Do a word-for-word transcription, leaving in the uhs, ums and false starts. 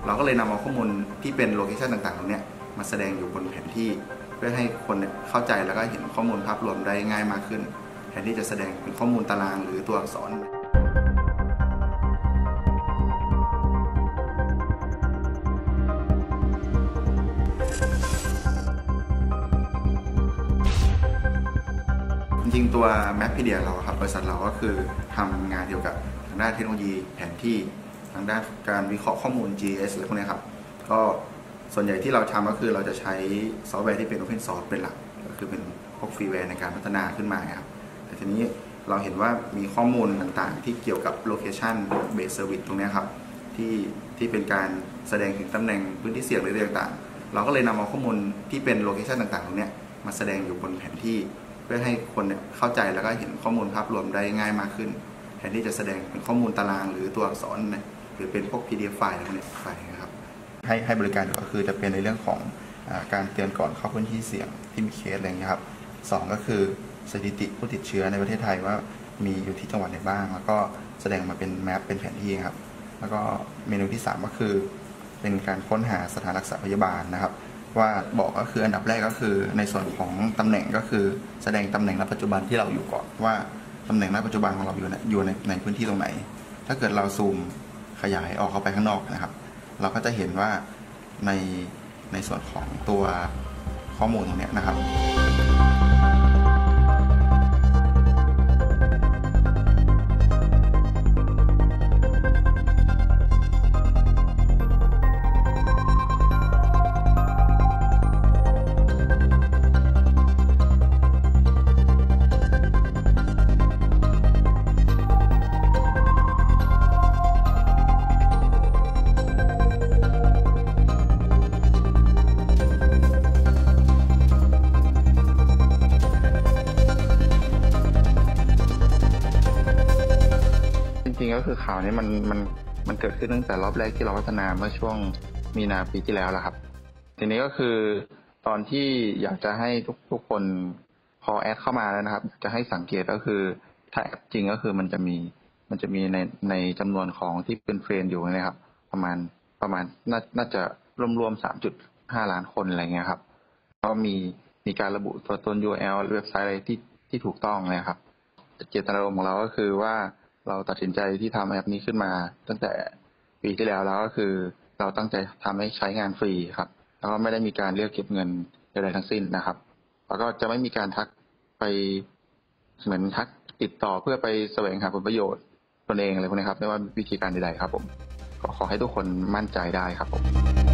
เราก็เลยนำเอาข้อมูลที่เป็นโลเคชันต่างๆตรงนี้มาแสดงอยู่บนแผนที่เพื่อให้คนเข้าใจแล้วก็เห็นข้อมูลภาพรวมได้ง่ายมากขึ้นแทนที่จะแสดงเป็นข้อมูลตารางหรือตัวอักษรจริงๆตัว Mappedia เราครับบริษัทเราก็คือทำงานเกี่ยวกับทางด้านเทคโนโลยีแผนที่ทางด้านการวิเคราะห์ข้อมูล จี ไอ เอส อะไรพวกนี้ครับก็ส่วนใหญ่ที่เราทำก็คือเราจะใช้ซอฟต์แวร์ที่เป็น Open Source เป็นหลักก็คือเป็นพวกฟรีแวร์ในการพัฒนาขึ้นมาครับแต่ทีนี้เราเห็นว่ามีข้อมูลต่างๆที่เกี่ยวกับ Location Based Service ตรงนี้ครับที่ที่เป็นการแสดงถึงตำแหน่งพื้นที่เสี่ยงหรืออะไรต่างๆเราก็เลยนำเอาข้อมูลที่เป็น Location ต่างๆตรงนี้มาแสดงอยู่บนแผนที่เพื่อให้คนเข้าใจแล้วก็เห็นข้อมูลภาพรวมได้ง่ายมากขึ้นแทนที่จะแสดงเป็นข้อมูลตารางหรือตัวอักษรหรือเป็นพวก พี ดี เอฟ ไฟล์อะไรพวกนี้ไฟล์นะครับให้ให้บริการก็คือจะเป็นในเรื่องของการเตือนก่อนเข้าพื้นที่เสี่ยงที่มีเคสอะไรอย่างนี้ครับสองก็คือสถิติผู้ติดเชื้อในประเทศไทยว่ามีอยู่ที่จังหวัดไหนบ้างแล้วก็แสดงมาเป็นแมปเป็นแผนที่ครับแล้วก็เมนูที่สามก็คือเป็นการค้นหาสถานรักษาพยาบาลนะครับว่าบอกก็คืออันดับแรกก็คือในส่วนของตำแหน่งก็คือแสดงตำแหน่งณปัจจุบันที่เราอยู่ก่อนว่าตำแหน่งณปัจจุบันของเราอยู่ในอยู่ในในพื้นที่ตรงไหนถ้าเกิดเราซูมขยายออกเข้าไปข้างนอกนะครับเราก็จะเห็นว่าในในส่วนของตัวข้อมูลตรงนี้นะครับจริงๆก็คือข่าวนี้มันมันมันเกิดขึ้นตั้งแต่รอบแรกที่เราพัฒนาเมื่อช่วงมีนาปีที่แล้วแล้วครับทีนี้ก็คือตอนที่อยากจะให้ทุกทุกคนพอแอดเข้ามาแล้วนะครับจะให้สังเกตก็คือถ้าแอดจริงก็คือมันจะมีมันจะมีในในจำนวนของที่เป็นเฟรนด์อยู่นะครับประมาณประมาณน่าน่าจะรวมๆ สามจุดห้า ล้านคนอะไรเงี้ยครับก็มีมีการระบุตัวตน ยู อาร์ แอล เว็บไซต์อะไรที่ที่ถูกต้องนะครับเจตนารมณ์ของเราก็คือว่าเราตัดสินใจที่ทำแอปนี้ขึ้นมาตั้งแต่ปีที่แล้วแล้วก็คือเราตั้งใจทำให้ใช้งานฟรีครับแล้วก็ไม่ได้มีการเรียกเก็บเงินใดๆทั้งสิ้นนะครับแล้วก็จะไม่มีการทักไปเหมือนทักติดต่อเพื่อไปแสวงหาผลประโยชน์ตนเองอะไรพวกนี้ครับไม่ว่าวิธีการใดๆครับผมก็ขอให้ทุกคนมั่นใจได้ครับผม